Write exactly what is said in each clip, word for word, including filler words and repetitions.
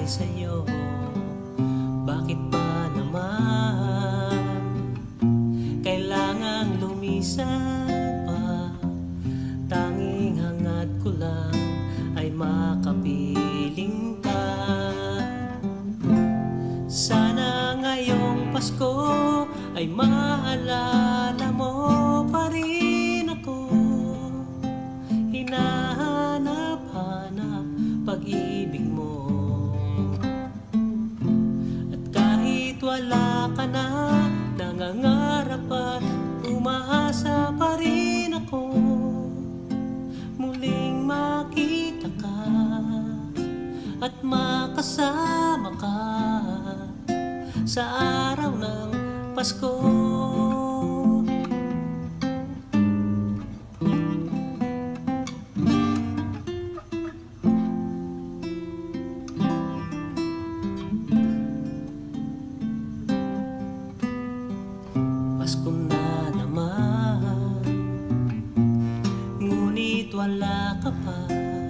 sa'yo. Bakit ba naman kailangang lumisan pa? Tanging hangad ko lang ay makapiling ka. Sana ngayong Pasko ay maalala mo pa rin ako. Hinahanap-hanap pag-ibig mo. At kahit wala ka na, nangangarap at umaasa pa rin ako. Muling makita ka at makasama ka sa araw ng Pasko. Pasko na naman, ngunit wala ka pa.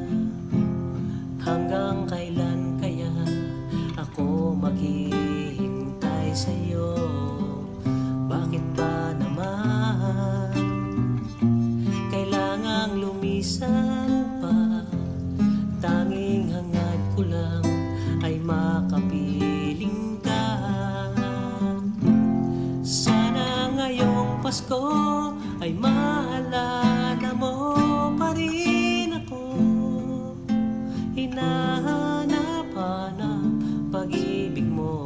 Hanggang kailan kaya ako maghihintay sa'yo? Bakit ba naman kailangang lumisan pa? Tanging hangad ko lang ay makapiling ka. Sana ngayong Pasko ay maalala mo pa rin ako. Hinahanap-hanap pag-ibig mo.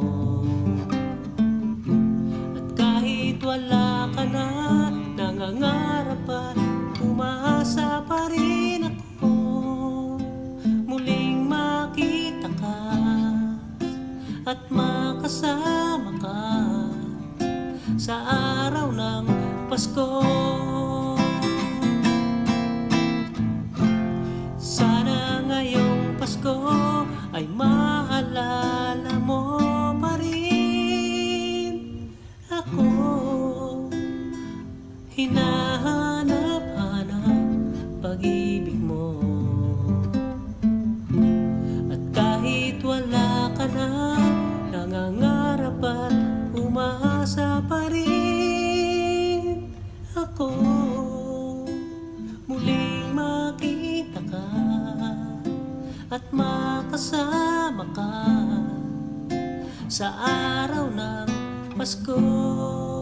At kahit wala ka na, nangangarap at umaasa pa rin ako. Muling makita ka at makasama ka sa araw ng Pasko. Sana ngayong Pasko ay maalala mo pa rin ako. Hinahanap-hanap pag-ibig mo. At kahit wala ka na, nangangarap at umaasa pa rin ako. Muling makita ka at makasama ka sa araw ng Pasko.